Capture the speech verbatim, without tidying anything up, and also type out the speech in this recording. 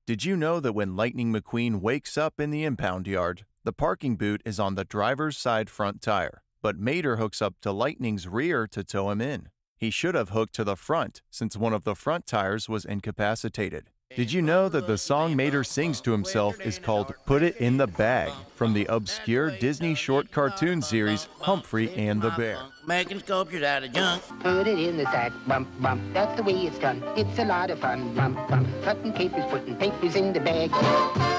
Did you know that when Lightning McQueen wakes up in the impound yard, the parking boot is on the driver's side front tire, but Mater hooks up to Lightning's rear to tow him in? He should have hooked to the front since one of the front tires was incapacitated. Did you know that the song Mater sings to himself is called Put It in the Bag from the obscure Disney short cartoon series Humphrey and the Bear? Making sculptures out of junk. Put it in the sack, bump, bump, that's the way it's done. It's a lot of fun, bump, bump. Cutting capers, putting papers in the bag.